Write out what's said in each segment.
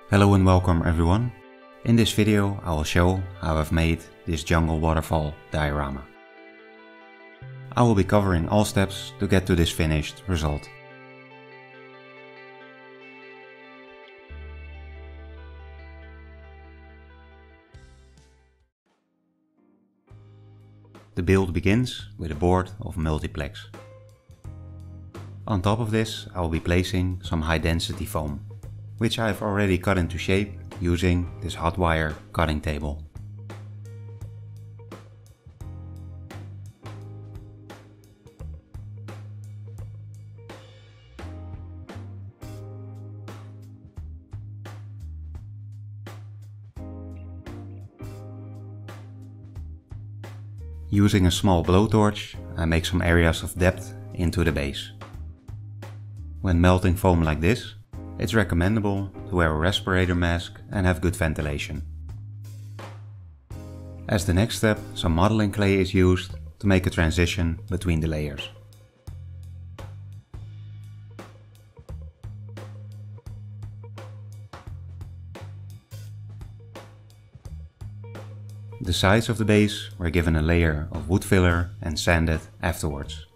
Hello and welcome everyone. In this video I will show how I've made this jungle waterfall diorama. I will be covering all steps to get to this finished result. The build begins with a board of multiplex. On top of this I will be placing some high density foam, which I have already cut into shape using this hot wire cutting table. Using a small blowtorch, I make some areas of depth into the base. When melting foam like this, it's recommendable to wear a respirator mask and have good ventilation. As the next step, some modeling clay is used to make a transition between the layers. The sides of the base were given a layer of wood filler and sanded afterwards.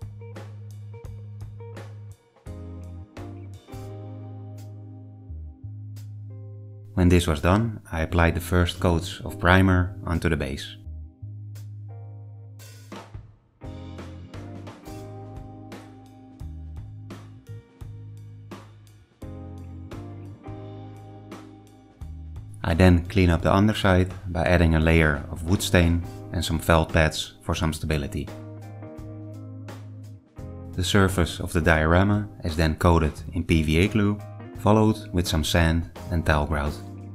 When this was done, I applied the first coats of primer onto the base. I then clean up the underside by adding a layer of wood stain and some felt pads for some stability. The surface of the diorama is then coated in PVA glue, followed with some sand and tile grout.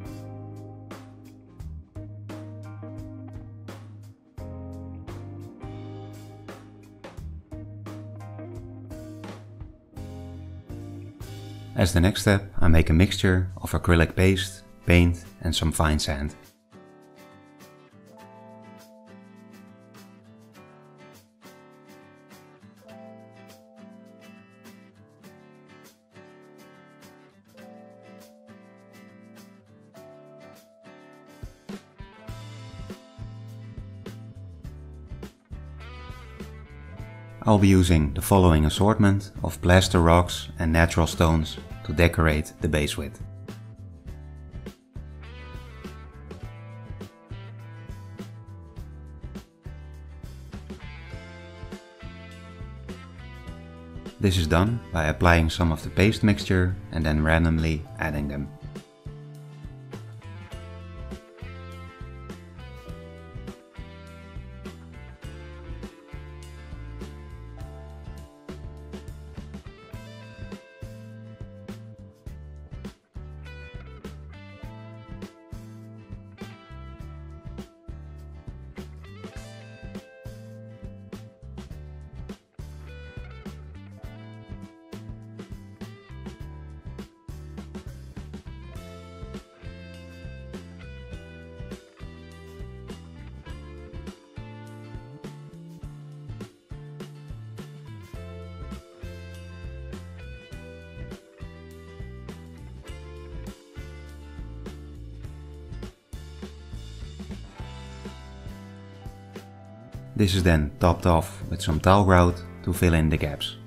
As the next step, I make a mixture of acrylic paste, paint and some fine sand. I'll be using the following assortment of plaster rocks and natural stones to decorate the base with. This is done by applying some of the paste mixture and then randomly adding them. This is then topped off with some tile grout to fill in the gaps.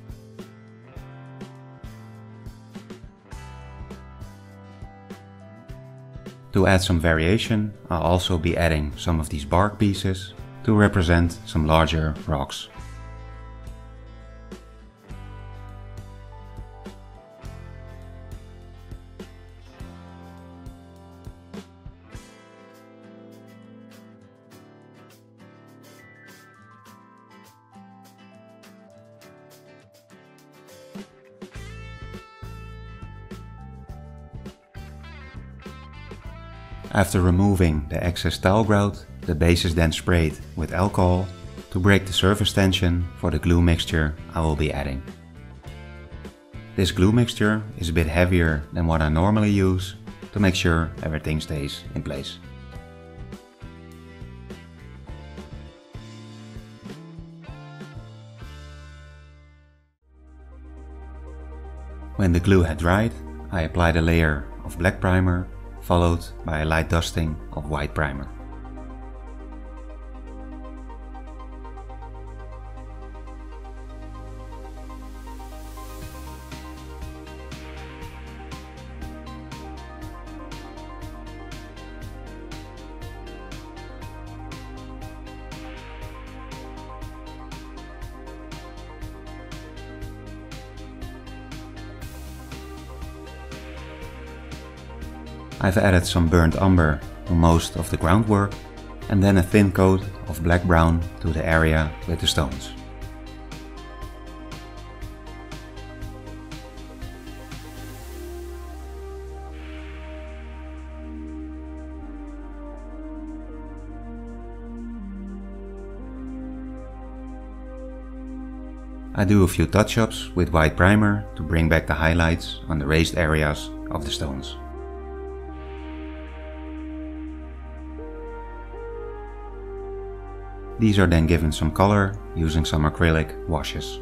To add some variation, I'll also be adding some of these bark pieces to represent some larger rocks. After removing the excess tile grout, the base is then sprayed with alcohol to break the surface tension for the glue mixture I will be adding. This glue mixture is a bit heavier than what I normally use to make sure everything stays in place. When the glue had dried, I applied a layer of black primer followed by a light dusting of white primer. I've added some burnt umber to most of the groundwork and then a thin coat of black-brown to the area with the stones. I do a few touch-ups with white primer to bring back the highlights on the raised areas of the stones. These are then given some color using some acrylic washes.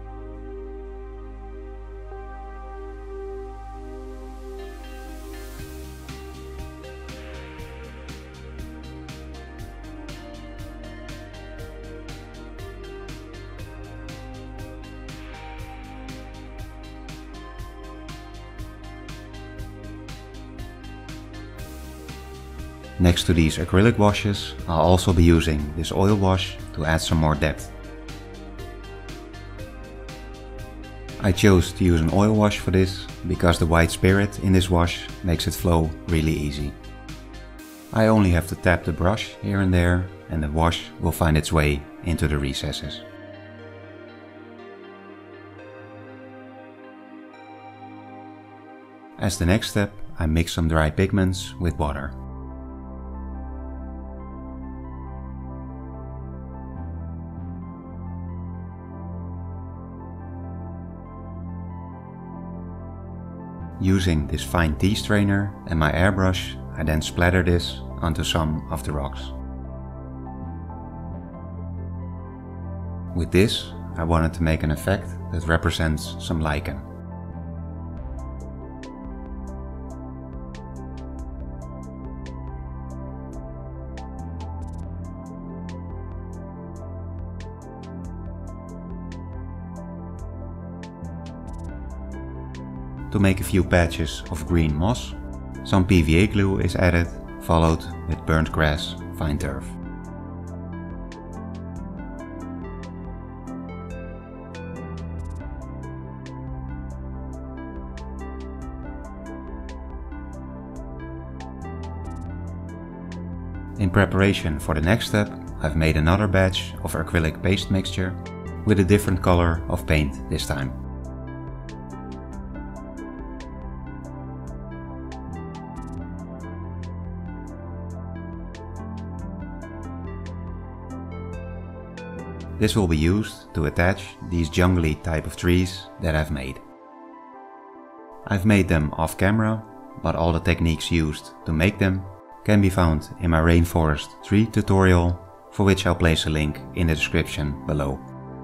Next to these acrylic washes, I'll also be using this oil wash to add some more depth. I chose to use an oil wash for this because the white spirit in this wash makes it flow really easy. I only have to tap the brush here and there and the wash will find its way into the recesses. As the next step, I mix some dry pigments with water. Using this fine tea strainer and my airbrush, I then splatter this onto some of the rocks. With this, I wanted to make an effect that represents some lichen. To make a few patches of green moss, some PVA glue is added, followed with burnt grass fine turf. In preparation for the next step, I've made another batch of acrylic paste mixture with a different color of paint this time. This will be used to attach these jungly type of trees that I've made. I've made them off camera, but all the techniques used to make them can be found in my rainforest tree tutorial, for which I'll place a link in the description below.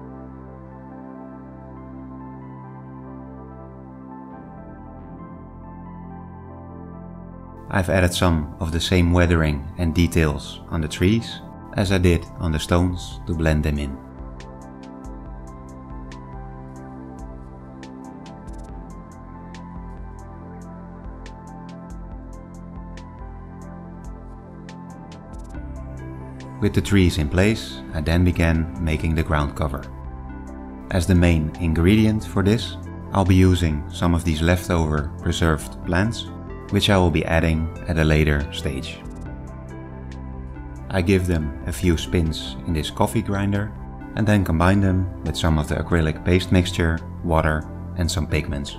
I've added some of the same weathering and details on the trees as I did on the stones to blend them in. With the trees in place, I then began making the ground cover. As the main ingredient for this, I'll be using some of these leftover preserved plants, which I will be adding at a later stage. I give them a few spins in this coffee grinder and then combine them with some of the acrylic paste mixture, water and some pigments.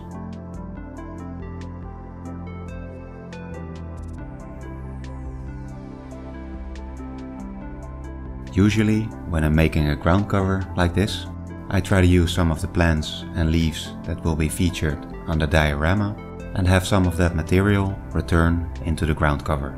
Usually, when I'm making a ground cover like this, I try to use some of the plants and leaves that will be featured on the diorama and have some of that material return into the ground cover.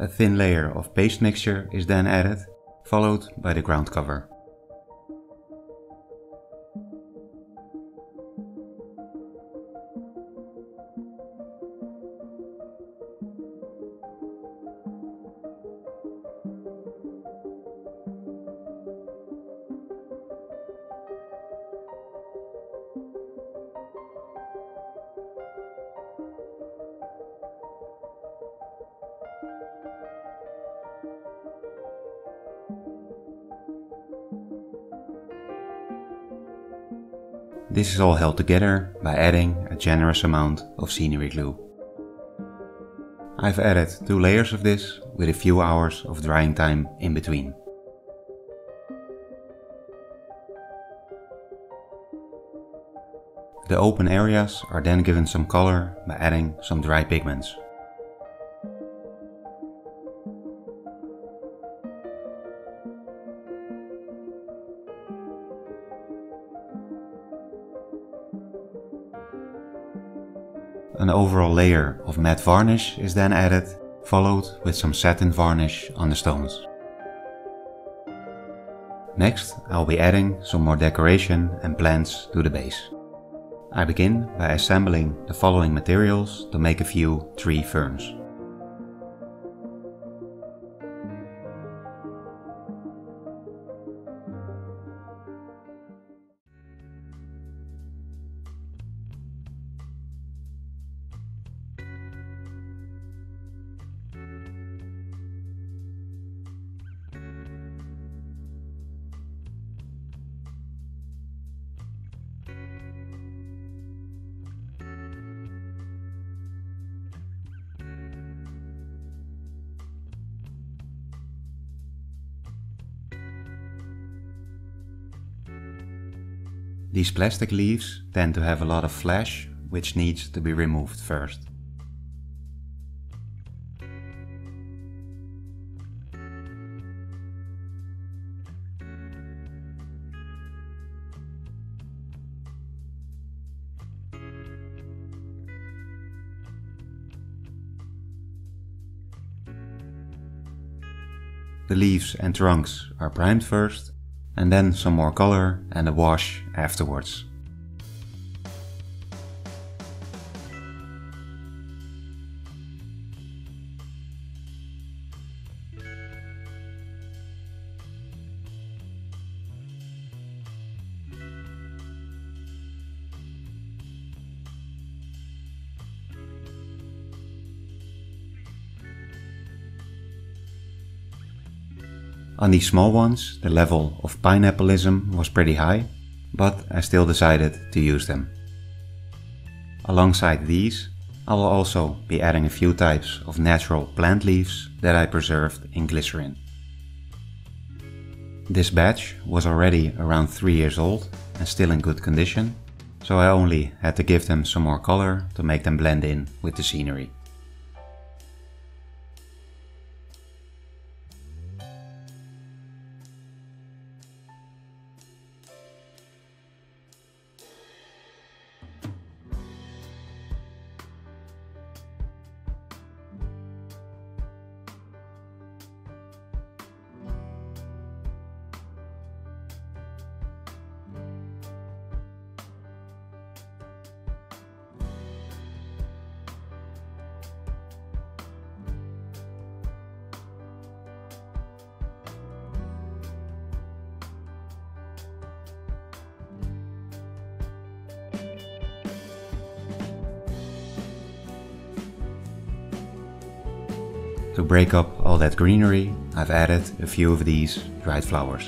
A thin layer of paste mixture is then added, followed by the ground cover. This is all held together by adding a generous amount of scenery glue. I've added 2 layers of this with a few hours of drying time in between. The open areas are then given some color by adding some dry pigments. An overall layer of matte varnish is then added, followed with some satin varnish on the stones. Next, I'll be adding some more decoration and plants to the base. I begin by assembling the following materials to make a few tree ferns. These plastic leaves tend to have a lot of flesh, which needs to be removed first. The leaves and trunks are primed first, and then some more color and a wash afterwards. On these small ones, the level of pineappleism was pretty high, but I still decided to use them. Alongside these, I will also be adding a few types of natural plant leaves that I preserved in glycerin. This batch was already around 3 years old and still in good condition, so I only had to give them some more color to make them blend in with the scenery. To break up all that greenery, I've added a few of these dried flowers.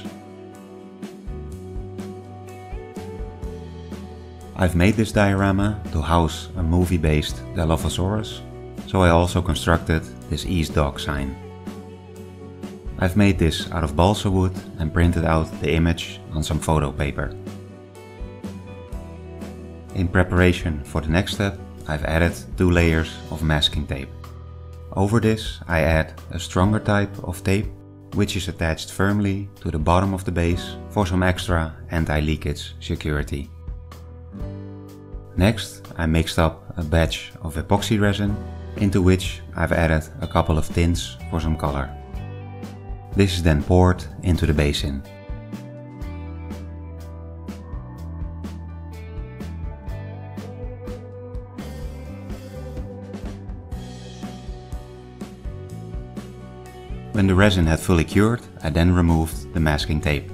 I've made this diorama to house a movie-based Dilophosaurus, so I also constructed this East Dog sign. I've made this out of balsa wood and printed out the image on some photo paper. In preparation for the next step, I've added 2 layers of masking tape. Over this I add a stronger type of tape, which is attached firmly to the bottom of the base for some extra anti-leakage security. Next I mixed up a batch of epoxy resin into which I've added a couple of tints for some color. This is then poured into the basin. When the resin had fully cured, I then removed the masking tape.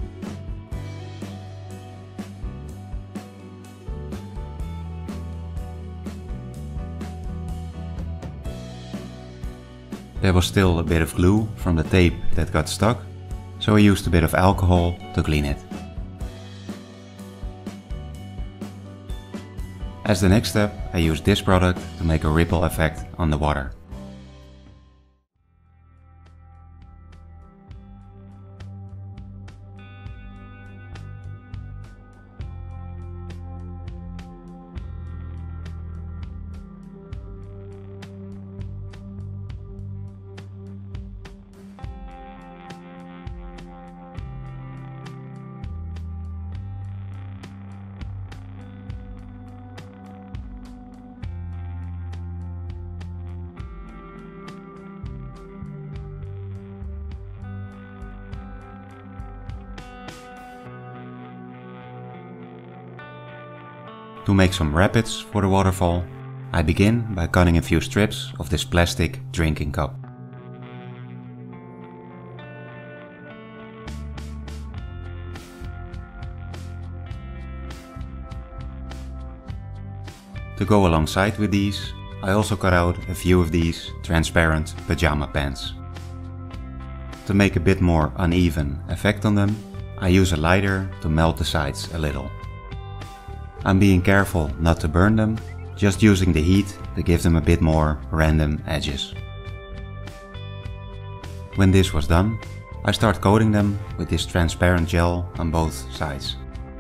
There was still a bit of glue from the tape that got stuck, so I used a bit of alcohol to clean it. As the next step, I used this product to make a ripple effect on the water. To make some rapids for the waterfall, I begin by cutting a few strips of this plastic drinking cup. To go alongside with these, I also cut out a few of these transparent pajama pants. To make a bit more uneven effect on them, I use a lighter to melt the sides a little. I'm being careful not to burn them, just using the heat to give them a bit more random edges. When this was done, I start coating them with this transparent gel on both sides.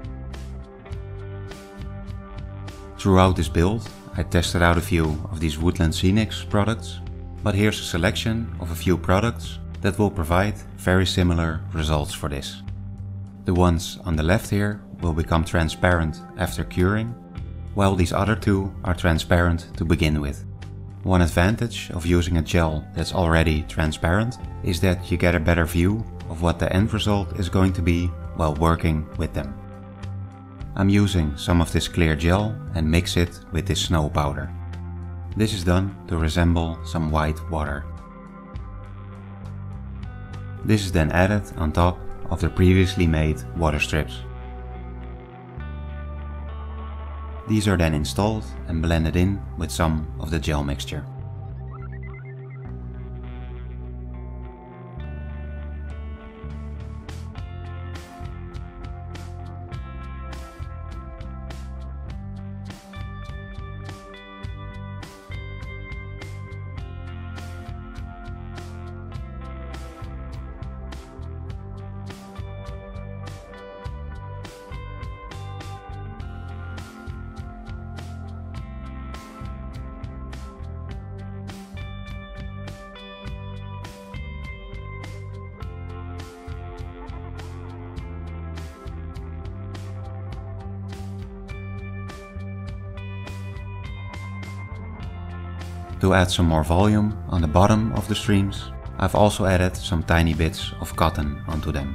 Throughout this build, I tested out a few of these Woodland Scenics products, but here's a selection of a few products that will provide very similar results for this. The ones on the left here will become transparent after curing, while these other two are transparent to begin with. One advantage of using a gel that's already transparent is that you get a better view of what the end result is going to be while working with them. I'm using some of this clear gel and mix it with this snow powder. This is done to resemble some white water. This is then added on top of the previously made water strips. These are then installed and blended in with some of the gel mixture. To add some more volume on the bottom of the streams, I've also added some tiny bits of cotton onto them.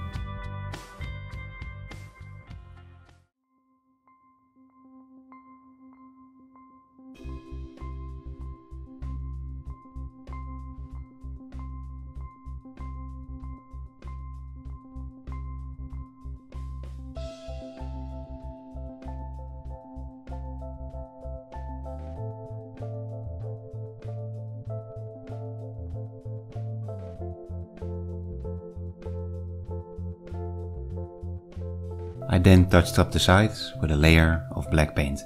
I then touched up the sides with a layer of black paint.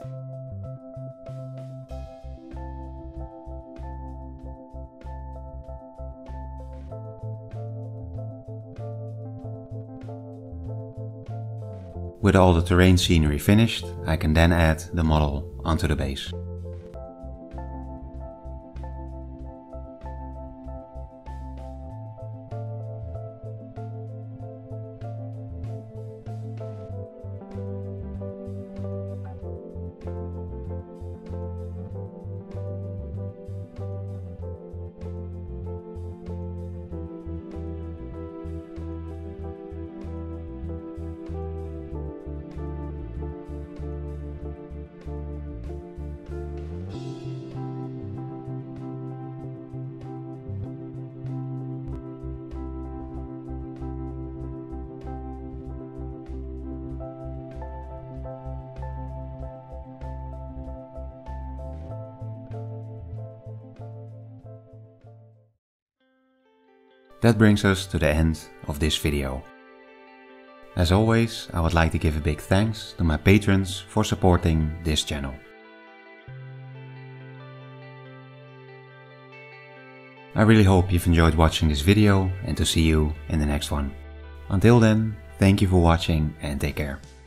With all the terrain scenery finished, I can then add the model onto the base. That brings us to the end of this video. As always, I would like to give a big thanks to my patrons for supporting this channel. I really hope you've enjoyed watching this video and to see you in the next one. Until then, thank you for watching and take care.